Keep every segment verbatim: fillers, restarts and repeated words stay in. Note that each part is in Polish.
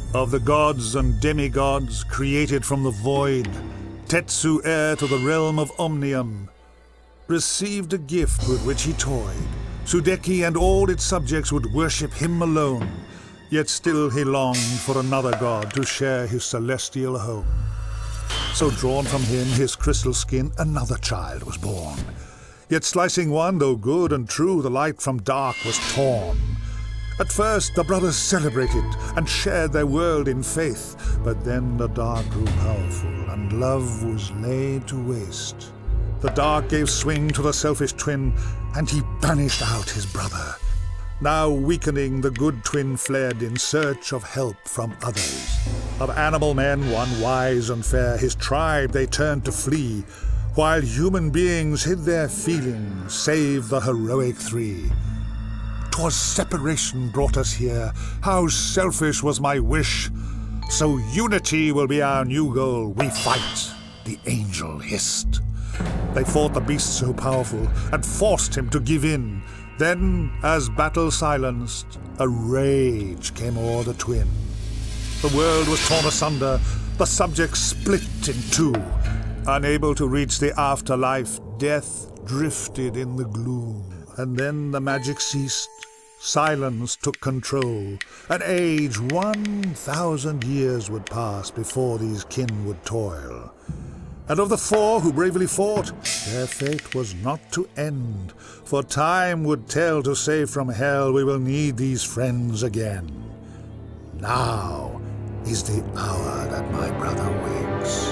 of the gods and demigods created from the void, Tetsu, heir to the realm of Omnium, received a gift with which he toyed. Sudeki and all its subjects would worship him alone, yet still he longed for another god to share his celestial home. So drawn from him, his crystal skin, another child was born. Yet slicing one, though good and true, the light from dark was torn. At first the brothers celebrated and shared their world in faith, but then the dark grew powerful and love was laid to waste. The dark gave swing to the selfish twin, and he banished out his brother. Now weakening, the good twin fled in search of help from others. Of animal men, one wise and fair, his tribe they turned to flee, while human beings hid their feelings, save the heroic three. 'Twas separation brought us here, how selfish was my wish. So unity will be our new goal, we fight, the angel hissed. They fought the beast so powerful, and forced him to give in. Then, as battle silenced, a rage came o'er the twin. The world was torn asunder, the subjects split in two. Unable to reach the afterlife, death drifted in the gloom. And then the magic ceased, silence took control. An age, one thousand years would pass before these kin would toil. And of the four who bravely fought, their fate was not to end, for time would tell to save from hell we will need these friends again. Now is the hour that my brother wakes.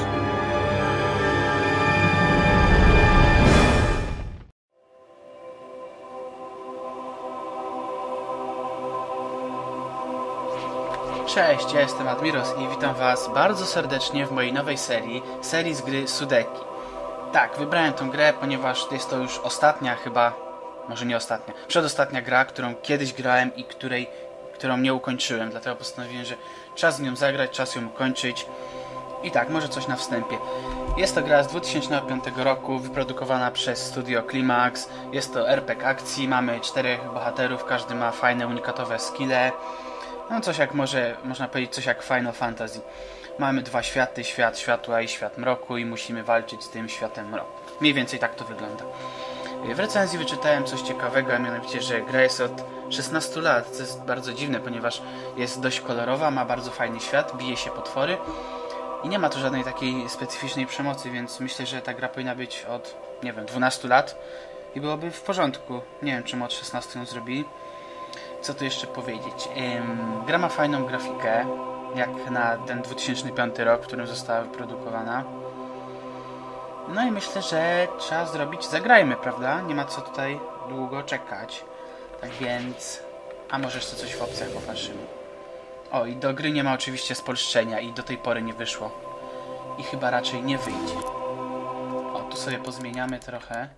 Cześć, ja jestem Admiros i witam was bardzo serdecznie w mojej nowej serii, serii z gry Sudeki. Tak, wybrałem tę grę, ponieważ jest to już ostatnia chyba, może nie ostatnia, przedostatnia gra, którą kiedyś grałem i której, którą nie ukończyłem, dlatego postanowiłem, że czas z nią zagrać, czas ją ukończyć. I tak, może coś na wstępie. Jest to gra z dwa tysiące piątego roku, wyprodukowana przez Studio Climax. Jest to er pe gie akcji, mamy czterech bohaterów, każdy ma fajne, unikatowe skille. No coś jak może, można powiedzieć, coś jak Final Fantasy. Mamy dwa światy, świat światła i świat mroku i musimy walczyć z tym światem mroku. Mniej więcej tak to wygląda. W recenzji wyczytałem coś ciekawego, a mianowicie, że gra jest od szesnastu lat, co jest bardzo dziwne, ponieważ jest dość kolorowa, ma bardzo fajny świat, bije się potwory i nie ma tu żadnej takiej specyficznej przemocy, więc myślę, że ta gra powinna być od, nie wiem, dwunastu lat i byłoby w porządku. Nie wiem, czemu od szesnastu ją zrobili. Co tu jeszcze powiedzieć? Ym, gra ma fajną grafikę, jak na ten dwa tysiące piąty rok, w którym została wyprodukowana. No i myślę, że trzeba zrobić, zagrajmy, prawda? Nie ma co tutaj długo czekać. Tak więc... A może jeszcze coś w opcjach popatrzymy. O, i do gry nie ma oczywiście spolszczenia i do tej pory nie wyszło. I chyba raczej nie wyjdzie. O, tu sobie pozmieniamy trochę.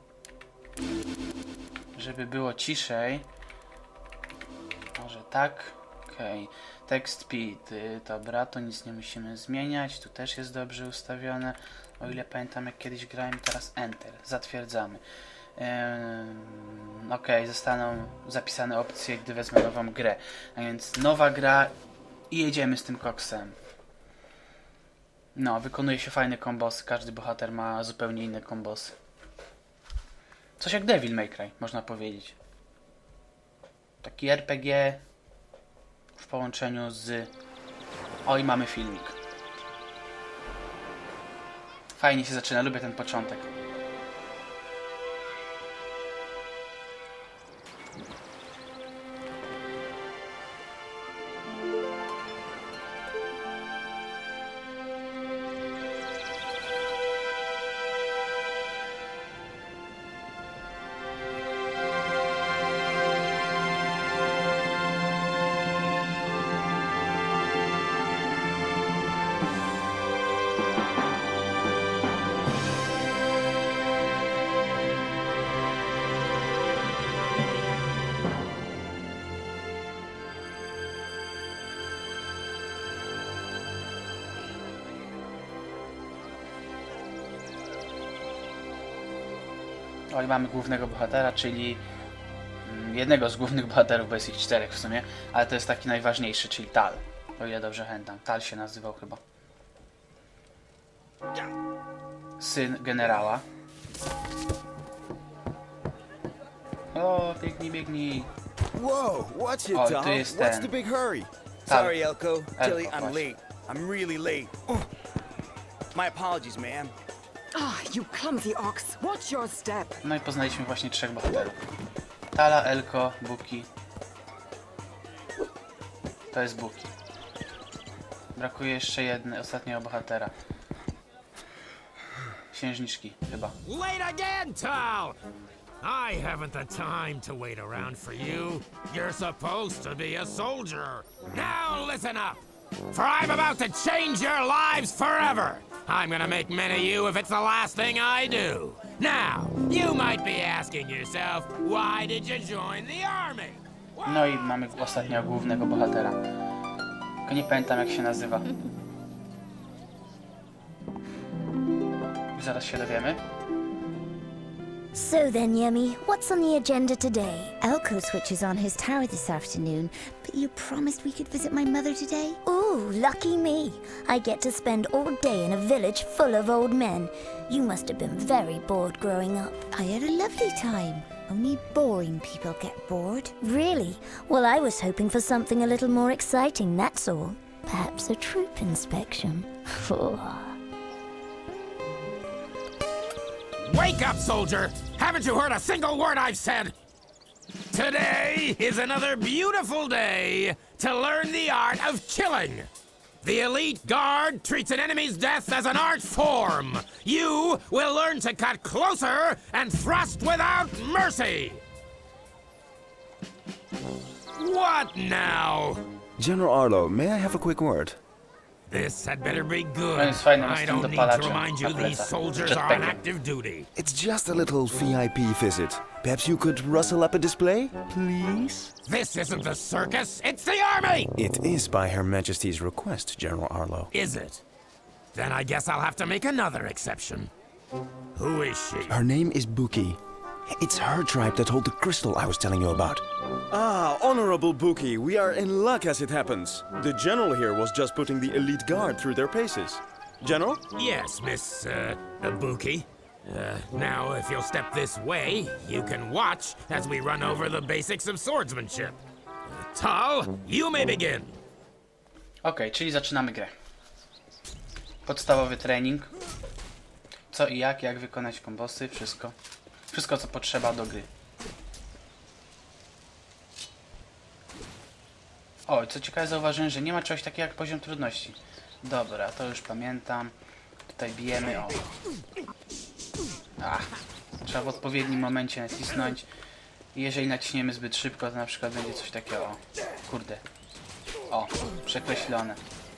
Żeby było ciszej. Może tak. Okej. Okay. Text speed. Dobra, to nic nie musimy zmieniać. Tu też jest dobrze ustawione. O ile pamiętam, jak kiedyś grałem, teraz Enter. Zatwierdzamy. Ym, ok, zostaną zapisane opcje, gdy wezmę nową grę. A więc nowa gra i jedziemy z tym koksem. No, wykonuje się fajne kombosy. Każdy bohater ma zupełnie inne kombosy. Coś jak Devil May Cry, można powiedzieć. Taki er pe gie w połączeniu z... O, i mamy filmik. Fajnie się zaczyna, lubię ten początek. O, i mamy głównego bohatera, czyli jednego z głównych bohaterów, bo jest ich czterech w sumie, ale to jest taki najważniejszy, czyli Tal. O ile dobrze pamiętam. Tal się nazywał chyba. Syn generała. O, biegnij, biegnij. Whoa, what's it, O, Tom? tu jest What's ten. the big hurry? Tal. Sorry, Elko. Tilly, Elko, I'm właśnie. late. I'm really late. Oh. My apologies, man. Ah, you clumsy ox. Watch your step. No i poznaliśmy właśnie trzech bohaterów. Tala, Elko, Buki. To jest Buki. Brakuje jeszcze jednego, ostatniego bohatera. Księżniczki, chyba. Late again, Tal! I haven't the time to wait around for you. You're supposed to be a soldier. Now listen up, for I'm about to change your lives forever. I'm gonna make men of you if it's the last thing I do. Now, you might be asking yourself, why did you join the army? No i mamy ostatniego głównego bohatera. Tylko nie pamiętam, jak się nazywa. Zaraz się dowiemy. So then, Yemi, what's on the agenda today? Elko switches on his tower this afternoon, but you promised we could visit my mother today? Ooh, lucky me. I get to spend all day in a village full of old men. You must have been very bored growing up. I had a lovely time. Only boring people get bored. Really? Well, I was hoping for something a little more exciting, that's all. Perhaps a troop inspection. Wake up, soldier! Haven't you heard a single word I've said? Today is another beautiful day to learn the art of killing. The elite guard treats an enemy's death as an art form. You will learn to cut closer and thrust without mercy. What now? General Arlo, may I have a quick word? This had better be No good. jest fajne, ma I z tym don't need to dopalaczem remind you na these plecach. soldiers are on Jetpackiem. active duty. It's just a little V I P visit. Perhaps you could rustle up a display, please? This isn't the circus, it's the army! It is by Her Majesty's request, General Arlo. Is it? Then I guess I'll have to make another exception. Who is she? Her name is Buki. It's her tribe that hold the crystal I was telling you about. Ah, Honorable Buki, we are in luck as it happens. The General here was just putting the elite guard through their paces. General? Yes, Miss, uh, Ibuki. Uh, now, if you'll step this way, you can watch as we run over the basics of swordsmanship. Uh, Tal, you may begin. Ok, czyli zaczynamy grę. Podstawowy trening. Co i jak, jak wykonać kombosy, wszystko. Wszystko, co potrzeba do gry. O, co ciekawe, zauważyłem, że nie ma czegoś takiego jak poziom trudności. Dobra, to już pamiętam. Tutaj bijemy, o. Ach, trzeba w odpowiednim momencie nacisnąć. I jeżeli naciśniemy zbyt szybko, to na przykład będzie coś takiego, o. Kurde. O, przekreślone.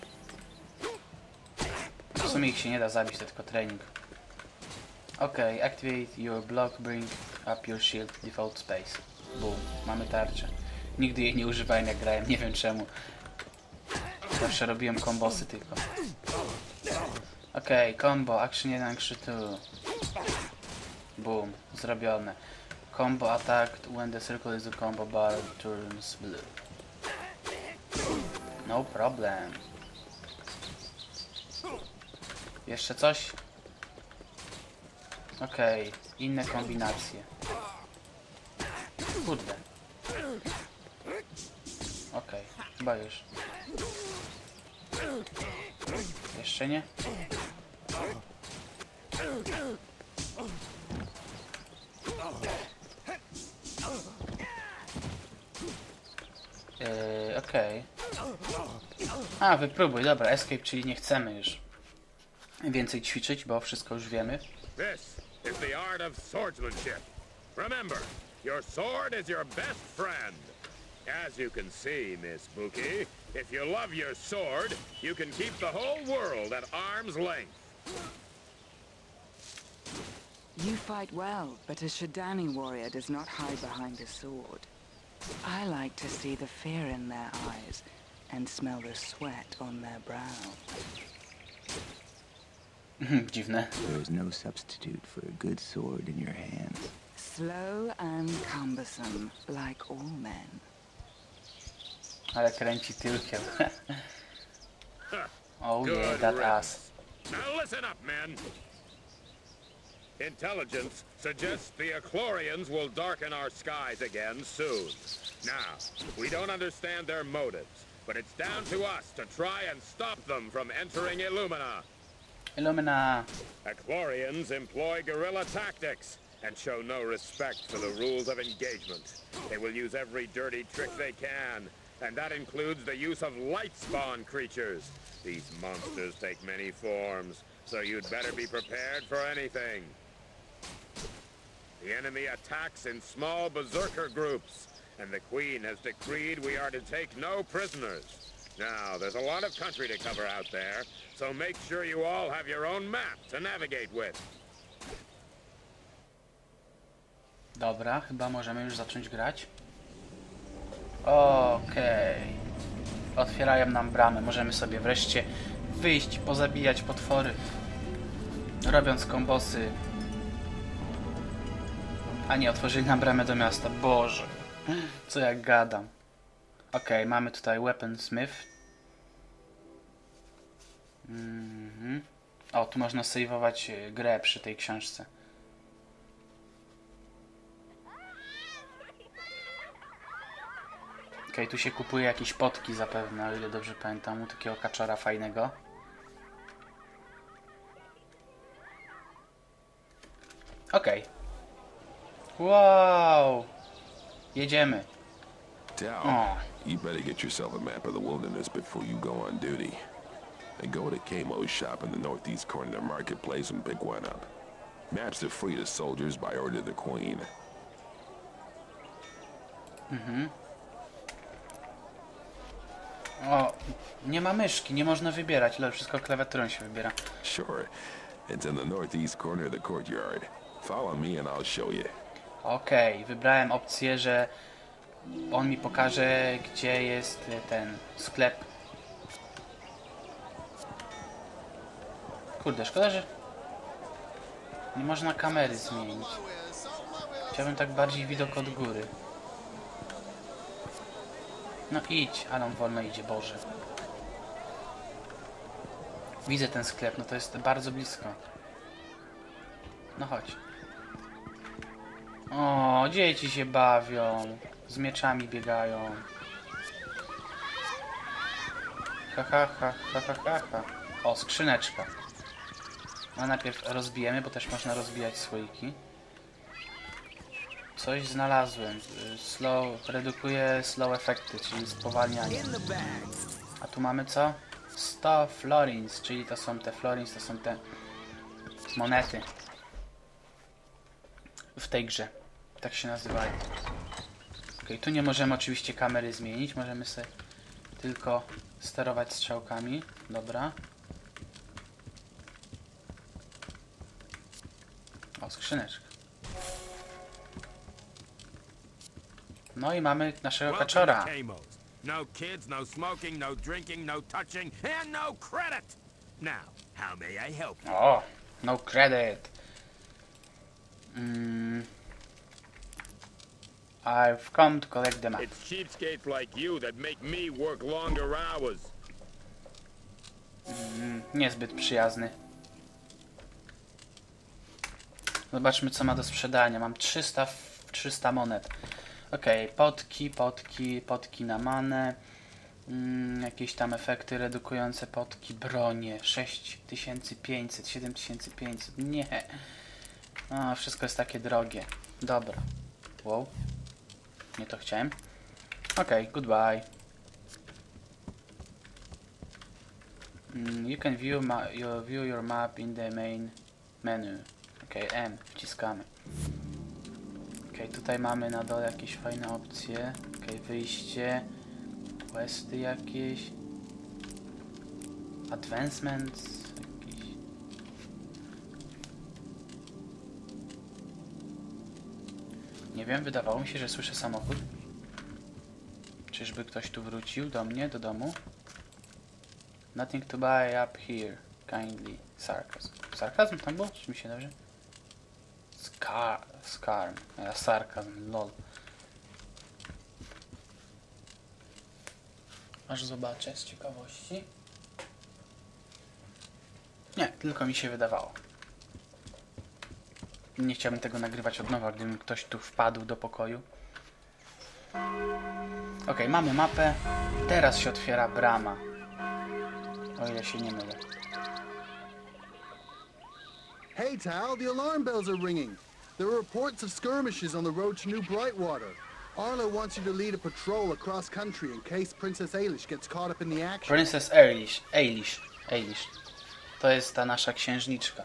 W sumie ich się nie da zabić, to tylko trening. Ok, activate your block, bring up your shield, default space. Boom, mamy tarczę. Nigdy jej nie używałem jak grałem, nie wiem czemu. Zawsze robiłem kombosy tylko. Ok, combo, action jeden, action dwa. Boom, zrobione. Combo attacked when the circle is the combo bar turns blue. No problem. Jeszcze coś? Okej, okay, inne kombinacje. Kurde. Okej, okay, chyba już. Jeszcze nie? Yy, okej. Okay. A, wypróbuj, dobra, escape, czyli nie chcemy już więcej ćwiczyć, bo wszystko już wiemy. This is the art of swordsmanship. Remember, your sword is your best friend. As you can see, Miss Buki, if you love your sword, you can keep the whole world at arm's length. You fight well, but a Shadani warrior does not hide behind a sword. I like to see the fear in their eyes and smell the sweat on their brow. Dziwne. There is no substitute for a good sword in your hands. Slow and cumbersome, like all men. Ale kręci tyłkiem. Oh yeah, Good that riddance. ass. Now listen up, men. Intelligence suggests the Echlorians will darken our skies again soon. Now, we don't understand their motives, but it's down to us to try and stop them from entering Illumina. Illumina. Echlorians employ guerrilla tactics and show no respect for the rules of engagement. They will use every dirty trick they can, and that includes the use of light spawn creatures. These monsters take many forms, so you'd better be prepared for anything. The enemy attacks in small berserker groups, and the Queen has decreed we are to take no prisoners. Now, there's a lot of country to cover out there, so make sure you all have your own map to navigate with. Dobra, chyba możemy już zacząć grać. Okej. Okay. Otwierają nam bramę. Możemy sobie wreszcie wyjść, pozabijać potwory. Robiąc kombosy. A nie, otworzyli nam bramę do miasta. Boże. Co ja gadam. Okej, okay, mamy tutaj Weaponsmith. Mhm. O, tu można saveować grę przy tej książce. Okej, okay, tu się kupuje jakieś potki zapewne, o ile dobrze pamiętam, u takiego kaczora fajnego. Okej. Okay. Wow! Jedziemy. Tao, Oh. you better get yourself a map of the wilderness before you go on duty. And go to Kamo's shop in the northeast corner of the marketplace and pick one up. Maps are free to soldiers by order of the Queen. Mhm. O, nie ma myszki, nie można wybierać, ale wszystko klawiaturą się wybiera. Sure. It's in the northeast corner of the courtyard. Follow me and I'll show you. Okej, okay, wybrałem opcję, że on mi pokaże, gdzie jest ten sklep. Kurde, szkoda, że nie można kamery zmienić. Chciałbym tak bardziej widok od góry. No idź, ale on wolno idzie, Boże. Widzę ten sklep, no to jest bardzo blisko. No chodź. O, dzieci się bawią. Z mieczami biegają. Ha, ha, ha, ha, ha, ha, ha. O, skrzyneczka. No najpierw rozbijemy, bo też można rozbijać słoiki. Coś znalazłem. Slow, redukuje slow efekty, czyli spowalnianie. A tu mamy co? sto florins, czyli to są te florins, to są te monety w tej grze. Tak się nazywają. Ok, tu nie możemy oczywiście kamery zmienić, możemy sobie tylko sterować strzałkami. Dobra. O, skrzyneczka. No i mamy naszego kaczora. No kids, no smoking, no drinking, no touching, and no credit. Now, how may I help you? O, no credit. Mm. I've come to collect the map. It's cheapskates like you that make me work longer hours. Mm, niezbyt przyjazny. Zobaczmy, co ma do sprzedania. Mam trzysta, trzysta monet. Okej, okay, potki, potki, potki na manę. Mm, jakieś tam efekty redukujące potki, bronie. sześć tysięcy pięćset, siedem tysięcy pięćset. Nie. O, wszystko jest takie drogie. Dobra. Wow. Nie to chciałem. Okej, okay, goodbye. Mm, you can view, ma you view your map in the main menu. Okej, okay, M. Wciskamy. Okej, okay, tutaj mamy na dole jakieś fajne opcje. Okej, okay, wyjście. Questy jakieś. Advancements. Jakiś. Nie wiem, wydawało mi się, że słyszę samochód. Czyżby ktoś tu wrócił do mnie, do domu? Nothing to buy up here. Kindly. Sarcasm. Sarkazm tam było? Czy mi się dobrze? Scar... Scarm. Ja, sarkazm. Lol. Aż zobaczę z ciekawości. Nie, tylko mi się wydawało. Nie chciałbym tego nagrywać od nowa, gdybym ktoś tu wpadł do pokoju. Ok, mamy mapę. Teraz się otwiera brama. O ile się nie mylę. Hey, Tal, the alarm bells are ringing. There are reports of skirmishes on the road to New Brightwater. Arlo wants you to lead a patrol across country in case Princess Ailish gets caught up in the action. Princess Ailish, Ailish, Ailish. To jest ta nasza księżniczka.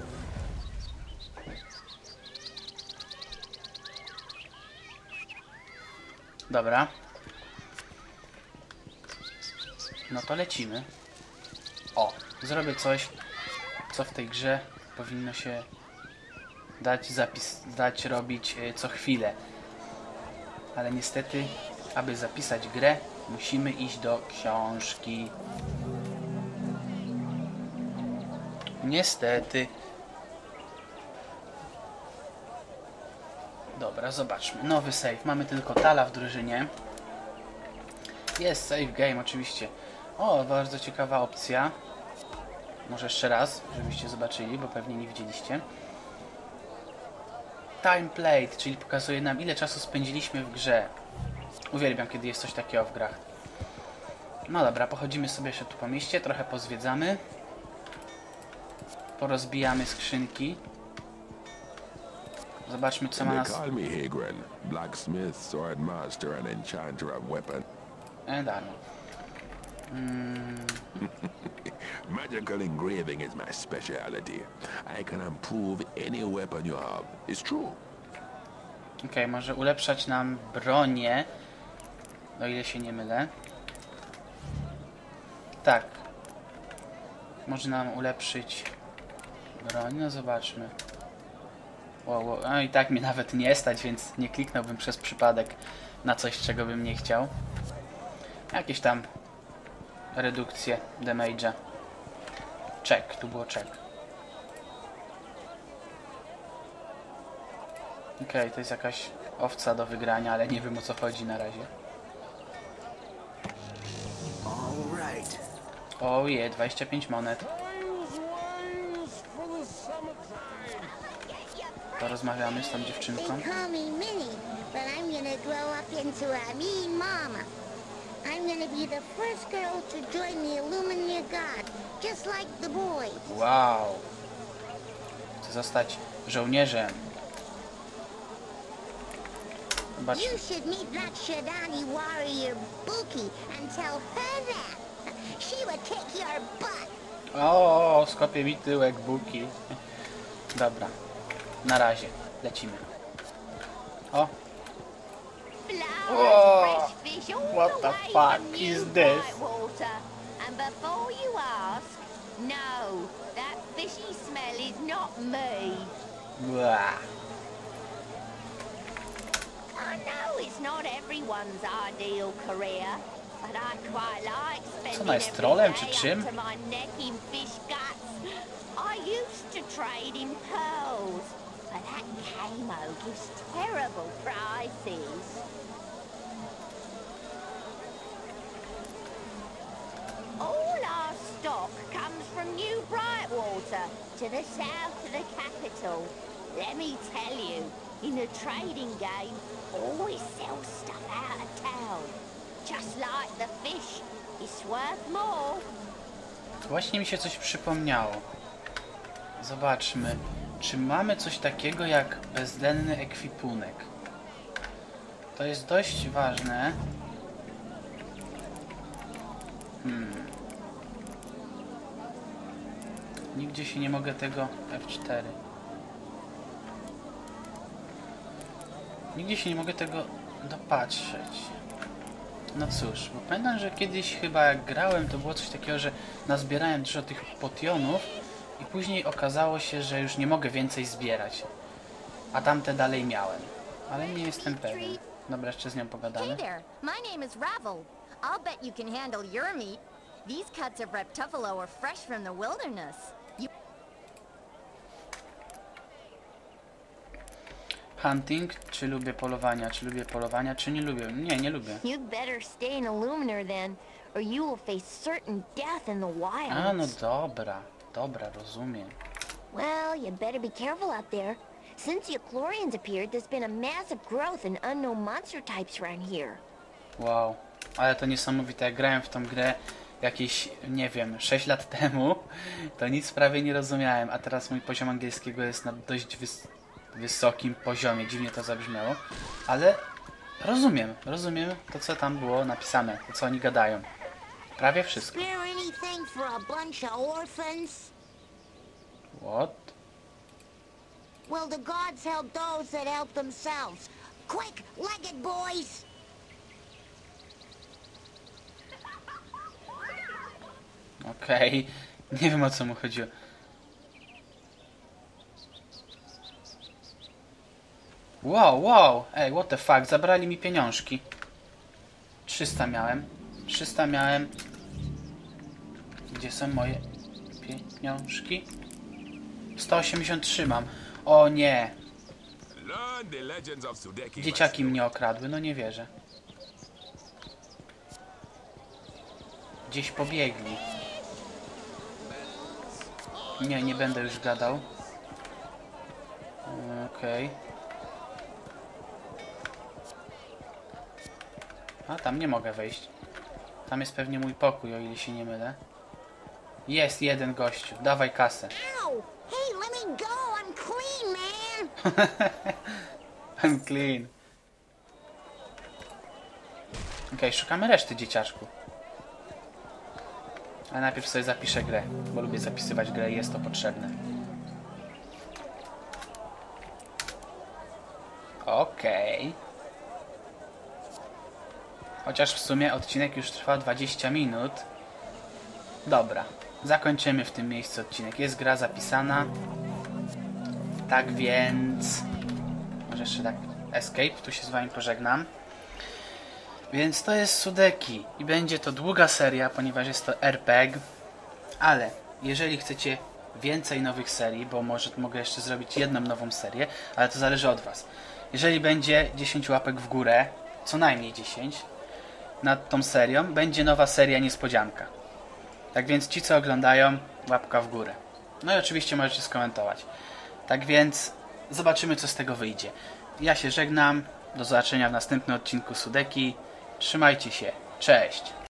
Dobra. No to lecimy. O, zrobię coś, co w tej grze powinno się dać zapis, dać robić co chwilę. Ale niestety, aby zapisać grę, musimy iść do książki. Niestety. Dobra, zobaczmy. Nowy save. Mamy tylko Tala w drużynie. Jest save game, oczywiście. O, bardzo ciekawa opcja. Może jeszcze raz, żebyście zobaczyli, bo pewnie nie widzieliście. Time played, czyli pokazuje nam, ile czasu spędziliśmy w grze. Uwielbiam, kiedy jest coś takiego w grach. No dobra, pochodzimy sobie jeszcze tu po mieście, trochę pozwiedzamy. Porozbijamy skrzynki. Zobaczmy, co ma nas... Call me Hagren, blacksmith, sword master, and enchanter of weapons. And armor. Mm. Magical engraving is my specialty. I can improve any weapon you have. It's true. Okej, okay, może ulepszać nam bronię, o ile się nie mylę. Tak. Może nam ulepszyć broń, no zobaczmy. Wow, wow. No i tak mnie nawet nie stać, więc nie kliknąłbym przez przypadek na coś, czego bym nie chciał. Jakieś tam redukcje damage'a. Check, tu było check. Okej, okay, to jest jakaś owca do wygrania, ale nie wiem, o co chodzi na razie. Oje, dwadzieścia pięć monet. Porozmawiamy z tą dziewczynką. Wow. Chcę zostać żołnierzem. Zobacz. You should meet that Shadani warrior Buki and tell her that. She would kick your butt. O, skopie mi tyłek Buki. Dobra. Na razie. Lecimy. O. Oh, what the fuck is this? And before you ask, no, that fishy smell is not me. Blah. I know it's not everyone's ideal career, but I quite like spending every day up to my neck in fish guts. I used to trade in pearls, but that camo gives terrible prices. All our stock comes from New Brightwater, to the south of the capital. Let me tell you, in a trading game, always sell stuff out of town. Just like the fish, it's worth more. Właśnie mi się coś przypomniało. Zobaczmy, czy mamy coś takiego jak bezdenny ekwipunek. To jest dość ważne. Hmm. Nigdzie się nie mogę tego... F cztery. Nigdzie się nie mogę tego dopatrzeć. No cóż, bo pamiętam, że kiedyś chyba jak grałem, to było coś takiego, że nazbierałem dużo tych potionów i później okazało się, że już nie mogę więcej zbierać. A tamte dalej miałem. Ale nie jestem pewien. Dobra, jeszcze z nią pogadamy. Hey there, my name is Ravel. I'll bet you can handle your meat. These cuts of Reptuffalo are fresh from the wilderness. You... Hunting, czy lubię polowania, czy lubię polowania, czy nie lubię? Nie, nie lubię. You'd better stay in Illuminor then, or you will face certain death in the wilds. A, no dobra. Dobra, rozumiem. Well, you better be careful out there. Since the Echlorians appeared, there's been a massive growth in unknown monster types around here. Wow, ale to niesamowite. Jak grałem w tą grę jakieś, nie wiem, sześć lat temu, to nic prawie nie rozumiałem, a teraz mój poziom angielskiego jest na dość wys wysokim poziomie. Dziwnie to zabrzmiało, ale rozumiem, rozumiem to, co tam było napisane, to, co oni gadają. Prawie wszystko. What? Well, the gods help those that help themselves. Quick, leg it, boys! Okej, okay. Nie wiem, o co mu chodziło. Wow, wow, ej, what the fuck, zabrali mi pieniążki. trzysta miałem, trzysta miałem. Gdzie są moje pieniążki? sto osiemdziesiąt trzy mam. O nie. Dzieciaki mnie okradły, no nie wierzę. Gdzieś pobiegli. Nie, nie będę już gadał. Okej. Okay. A, tam nie mogę wejść. Tam jest pewnie mój pokój, o ile się nie mylę. Jest jeden gościu. Dawaj kasę. Hey, let me go. I'm clean, man. I'm clean. Okej, okay, szukamy reszty, dzieciaczku. Ale najpierw sobie zapiszę grę, bo lubię zapisywać grę i jest to potrzebne. Okej. Okay. Chociaż w sumie odcinek już trwa dwadzieścia minut. Dobra, zakończymy w tym miejscu odcinek. Jest gra zapisana. Tak więc... Może jeszcze tak... Escape, tu się z wami pożegnam. Więc to jest Sudeki i będzie to długa seria, ponieważ jest to er pe gie. Ale jeżeli chcecie więcej nowych serii, bo może mogę jeszcze zrobić jedną nową serię, ale to zależy od was. Jeżeli będzie dziesięć łapek w górę, co najmniej dziesięć, nad tą serią, będzie nowa seria niespodzianka. Tak więc ci, co oglądają, łapka w górę. No i oczywiście możecie skomentować. Tak więc zobaczymy, co z tego wyjdzie. Ja się żegnam. Do zobaczenia w następnym odcinku Sudeki. Trzymajcie się. Cześć.